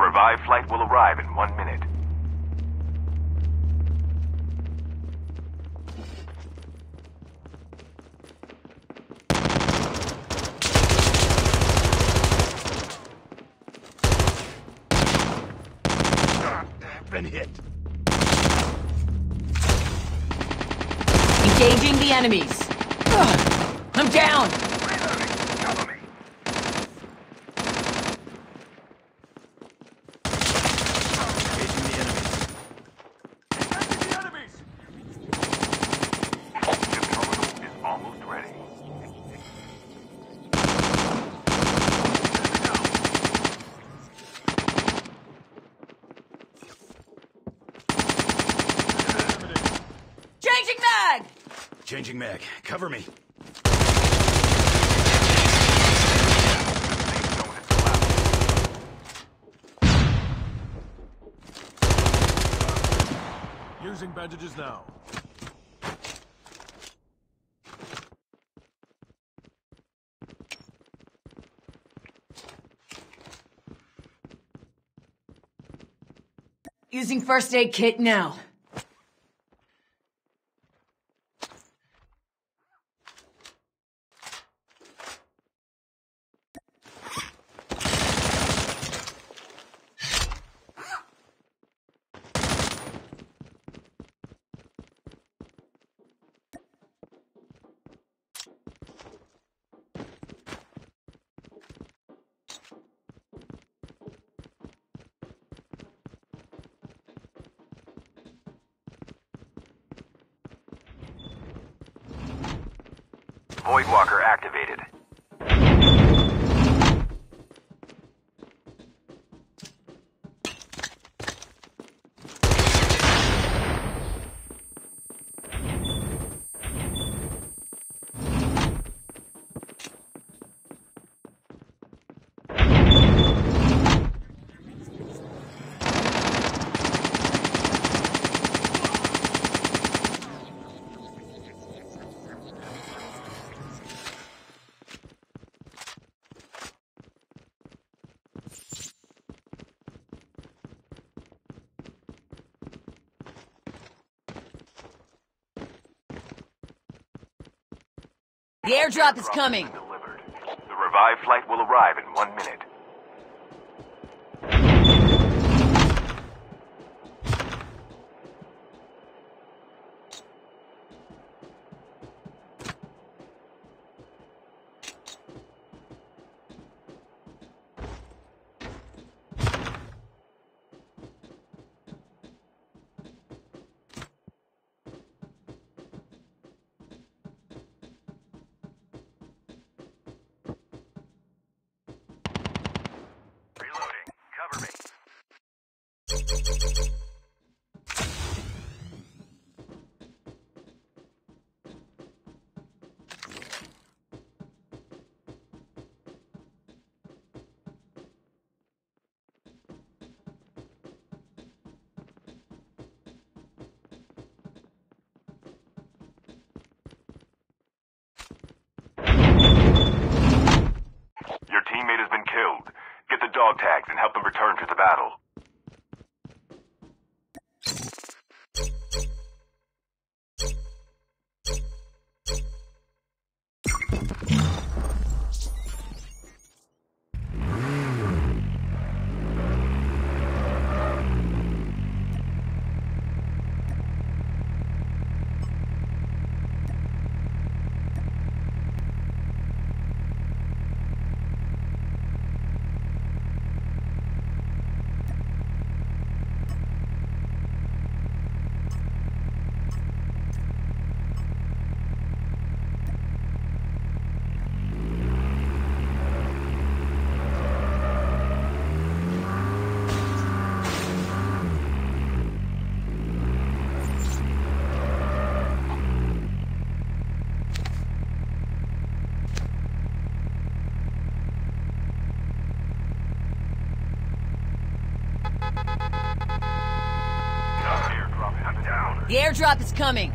revived flight will arrive in 1 minute. Been hit. Engaging the enemies. I'm down! Cover me. Engaging the enemies. Engaging the enemies! Chip terminal is almost ready. Changing mag! Changing mag. Cover me. Using bandages now. Using first aid kit now. Voidwalker activated. The airdrop is coming. Delivered. The revived flight will arrive in 1 minute. Reloading. Cover me. Your teammate has been killed. Get the dog tags and help them return to the battle. The airdrop is coming.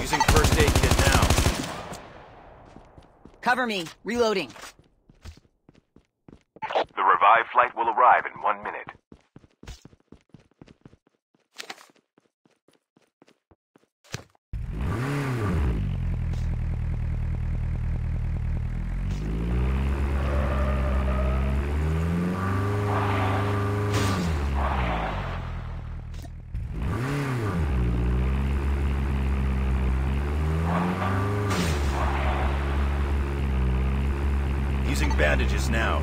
Using first aid kit now. Cover me. Reloading. The revived flight will arrive in 1 minute. Using bandages now.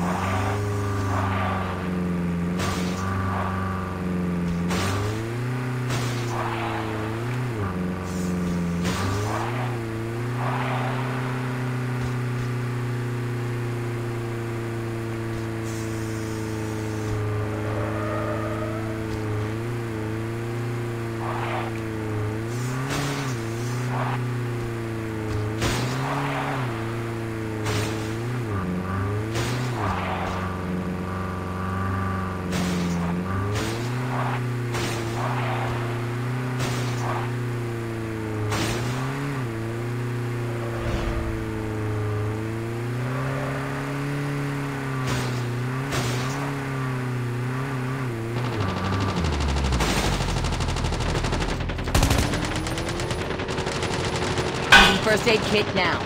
First aid kit now.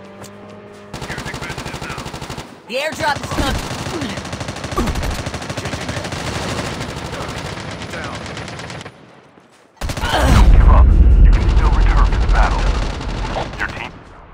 The airdrop is coming. Don't give up. You can still return to the battle. Your team...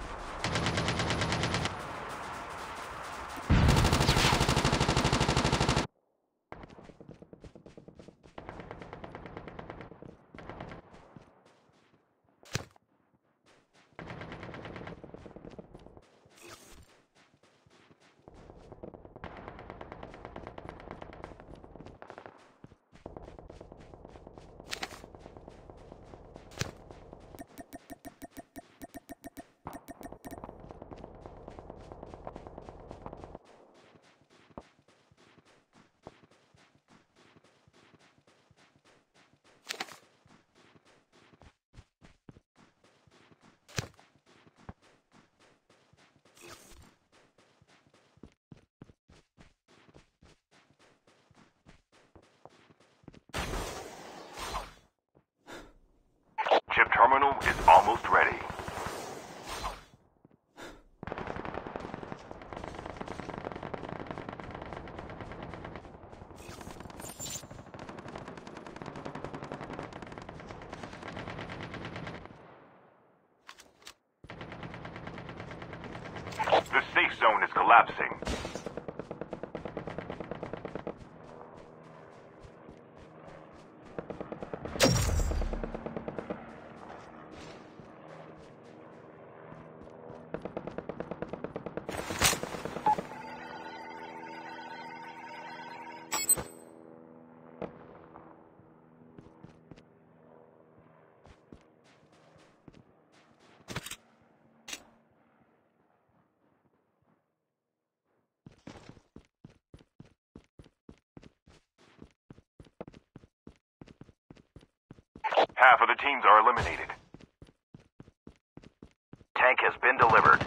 Chip terminal is almost ready. The safe zone is collapsing. Half of the teams are eliminated. Tank has been delivered.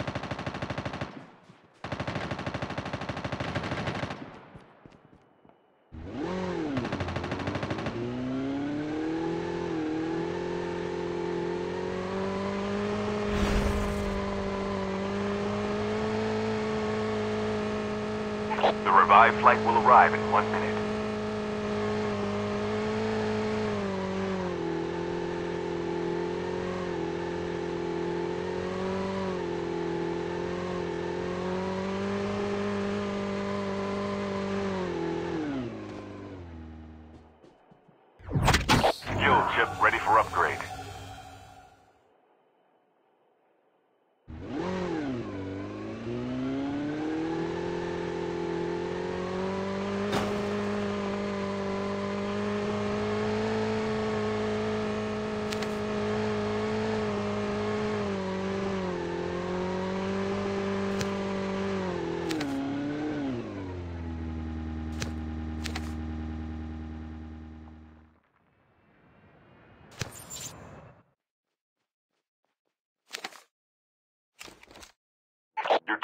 The revived flight will arrive in 1 minute. Skill chip ready for upgrade.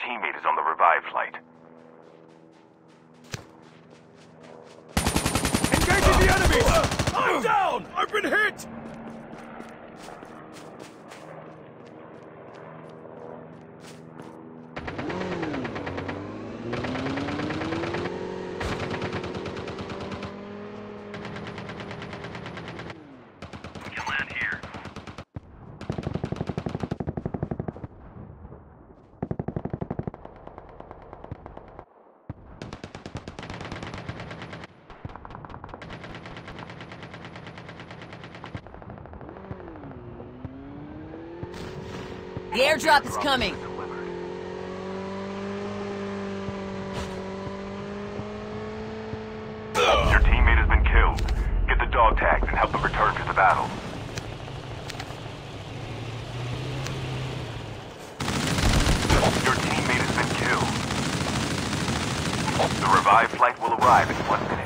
teammate is on the revive flight. Engaging the enemy! I'm down! I've been hit! The airdrop is coming. Your teammate has been killed. Get the dog tags and help them return to the battle. Your teammate has been killed. The revive flight will arrive in 1 minute.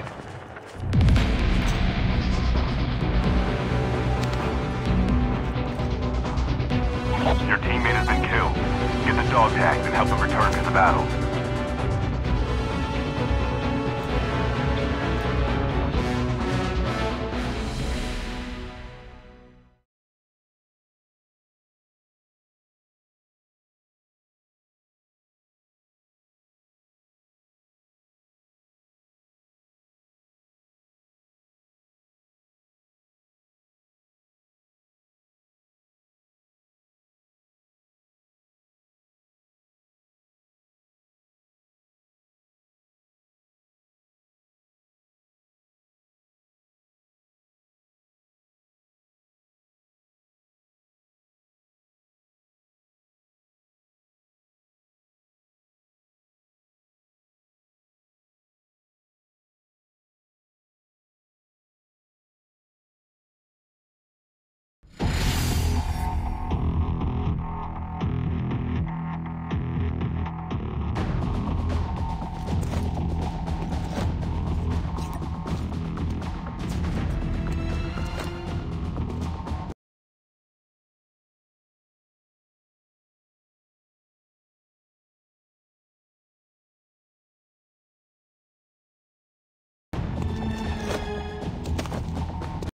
Your teammate has been killed. Get the dog tags and help them return to the battle.